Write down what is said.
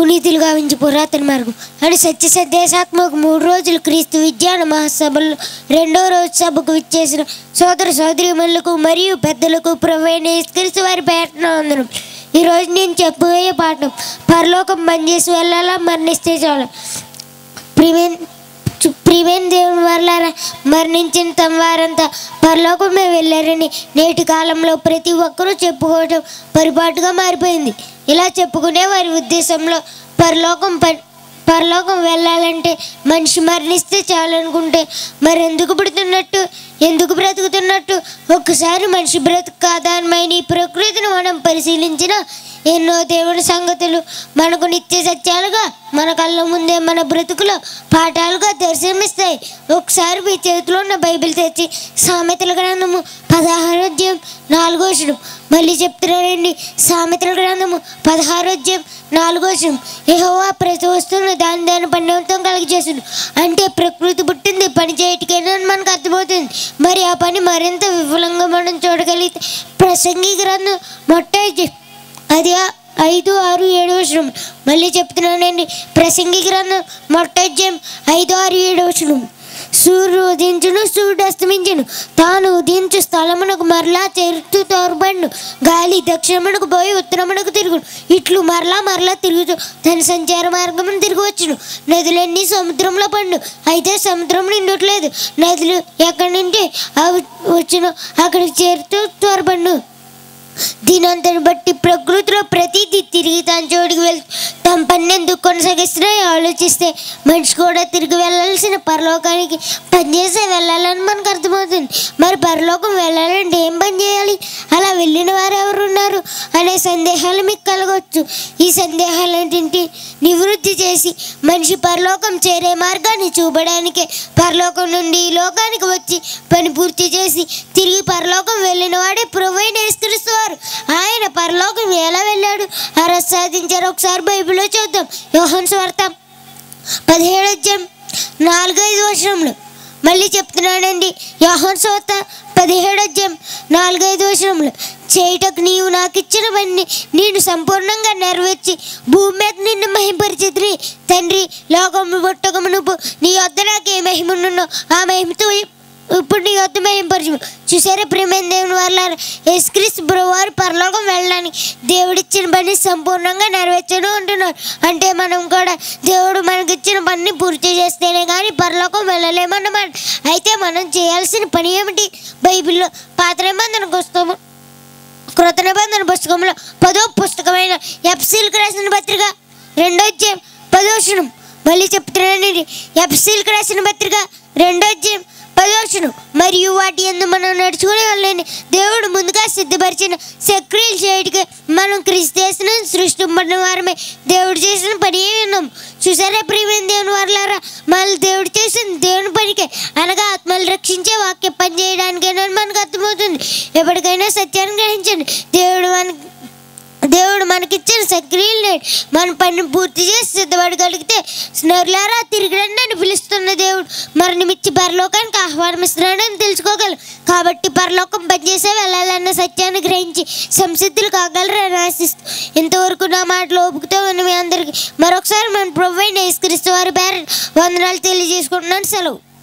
పునీతులు గావించి పురాతన మార్గం అని సత్యదేశాత్మకు 3 రోజులు క్రీస్తు విజ్ఞాన మహాసభల్లో 2వ రోజు సభకు విచ్చేసిన సోదర సోదరీమణులకు మరియు పెద్దలకు ప్రభువైన యేసుక్రీస్తు వారి పేరున వందనం. ఈరోజు నేను చెప్పబోయే పాఠం పరలోకం పనిచేసి వెళ్ళాలా మరణిస్తే చాలు. ప్రియమైన దేవుని వారలారా, మరణించిన తమ వారంతా పరలోకమే వెళ్ళారని నేటి కాలంలో ప్రతి ఒక్కరూ చెప్పుకోవడం పరిపాటుగా మారిపోయింది. ఇలా చెప్పుకునే వారి ఉద్దేశంలో పరలోకం వెళ్ళాలంటే మనిషి మరణిస్తే చాలనుకుంటే మరి ఎందుకు పుడుతున్నట్టు, ఎందుకు బ్రతుకుతున్నట్టు? ఒక్కసారి మనిషి బ్రతుకు ఆధారమైన ఈ ప్రకృతిని మనం పరిశీలించిన ఎన్నో దేవుడి సంగతులు మనకు నిత్య సత్యాలుగా మన కళ్ళ ముందే మన బ్రతుకులో పాఠాలుగా దర్శనమిస్తాయి. ఒకసారి మీ చేతిలో ఉన్న బైబిల్ తెచ్చి సామెతల గ్రంథము 16వ అధ్యాయం 4వ వచనం మళ్ళీ చెప్తున్నానండి. సామెతల గ్రంథము 16వ అధ్యాయం 4వ వచనం, యెహోవా ప్రతి వస్తువును దాని పనితో కలిగజేసును. అంటే ప్రకృతి పుట్టింది పని చేయటికేనా మనకు అర్థమవుతుంది. మరి ఆ పని మరింత విఫలంగా మనం చూడగలిగితే ప్రసంగి గ్రంథం మొట్టమొదటి అది 5, 6, 7 వచనం మళ్ళీ చెప్తున్నానండి. ప్రసంగి గ్రంథం మొట్టమొదటి 5, 6, 7 వచనం, సూర్యుడు ఉదయించును సూర్యుడు అస్తమించును, తాను ఉదయించు స్థలమునకు మరలా చేరుతూ తోరబడును, గాలి దక్షిణమునకు పోయి ఉత్తరమునకు తిరుగును, ఇట్లు మరలా తిరుగుతూ తన సంచార మార్గమును తిరిగి వచ్చును. నదులన్నీ సముద్రంలో పడును, అయితే సముద్రం నిండట్లేదు. నదులు ఎక్కడి నుండి వచ్చును అక్కడికి చేరుతూ త్వరబడును. దీనంతని బట్టి ప్రకృతిలో ప్రతిదీ తిరిగి తన చోటుకి వెళ్తూ తమ పని ఎందుకు కొనసాగిస్తున్నాయో ఆలోచిస్తే మనిషి కూడా తిరిగి వెళ్ళాల్సిన పరలోకానికి పనిచేసే వెళ్ళాలని మనకు అర్థమవుతుంది. మరి పరలోకం వెళ్ళాలంటే ఏం పని చేయాలి, అలా వెళ్ళిన వారు ఎవరున్నారు అనే సందేహాలు మీకు కలగవచ్చు. ఈ సందేహాలన్నింటినీ నివృత్తి చేసి మనిషి పరలోకం చేరే మార్గాన్ని చూపడానికే పరలోకం నుండి ఈ లోకానికి వచ్చి పని పూర్తి చేసి తిరిగి పరలోకం వెళ్ళిన వాడే ప్రభువైన యేసుక్రీస్తు వారు. ఆయన పరలోకం ఎలా వెళ్ళాడు, అలా సాధించారు ఒకసారి బైబిల్లో చూద్దాం. యోహాను సువార్త 17వ అధ్యాయం 4-5 వచనంలో మళ్ళీ చెప్తున్నానండి. యోహాను సువార్త 17వ అధ్యాయం 4-5 వచనంలో, చేయటకు నీవు నాకు ఇచ్చిన పని నేను సంపూర్ణంగా నెరవేర్చి భూమి మీద నిన్ను మహిమపరిచితిని తండ్రి. లోకము పుట్టక మునుపు నీ వద్ద నాకు ఏ మహిమనున్నో ఆ మహిమతో ఇప్పుడు నీ వద్ద మహిమపరచు. చూసారా ప్రియమైన దేవుని వారలారా, యేసుక్రీస్తు ప్రభువారు పరలోకం వెళ్ళడానికి దేవుడిచ్చిన పని సంపూర్ణంగా నెరవేర్చడం అంటున్నారు. అంటే మనం కూడా దేవుడు మనకిచ్చిన పనిని పూర్తి చేస్తేనే కానీ పరలోకం వెళ్ళలేమన్నమాట. అయితే మనం చేయాల్సిన పని ఏమిటి? బైబిల్లో పాత నిబంధన పుస్తకము కృత నిబంధన పుస్తకంలో 10వ పుస్తకమైన ఎఫెసీయులకు రాసిన పత్రిక 2వ అధ్యాయం 10వ వచనం మళ్ళీ చెప్తున్నానండి. ఎఫెసీయులకు రాసిన పత్రిక 2వ అధ్యాయం 10వ వచనం, మరియు వాటి యందు మనం నడుచుకునే వాళ్ళని దేవుడు ముందుగా సిద్ధపరిచిన సక్రియలు చేయడానికి మనం క్రీస్తు చేసిన సృష్టింపడిన వారమే. దేవుడు చేసిన పని విన్నాం. చూసారా ప్రియమైన దేవుని వారలారా, మళ్ళీ దేవుడు చేసిన దేవుని పనికే అనగా ఆత్మలు రక్షించే వాక్య పని చేయడానికైనా మనకు అర్థమవుతుంది. ఎప్పటికైనా సత్యాన్ని గ్రహించండి. దేవుడు మనకిచ్చిన సక్రియలు మన పని పూర్తి చేసి సిద్ధపడగలిగితే స్నేహితులారా తిరిగి రండి అని పిలుస్తున్న దేవుడు మరణమిచ్చి పరలోకానికి ఆహ్వానిస్తున్నాడని తెలుసుకోగలరు. కాబట్టి పరలోకం పనిచేసే వెళ్ళాలన్న సత్యాన్ని గ్రహించి సంసిద్ధులు కాగలరని ఆశిస్తూ ఇంతవరకు నా మాటలు ఓపుకుతో ఉన్న మీ అందరికీ మరొకసారి మన ప్రభువైన యేసుక్రీస్తు వారి పేరు వందనాలు తెలియజేసుకుంటున్నాను. సెలవు.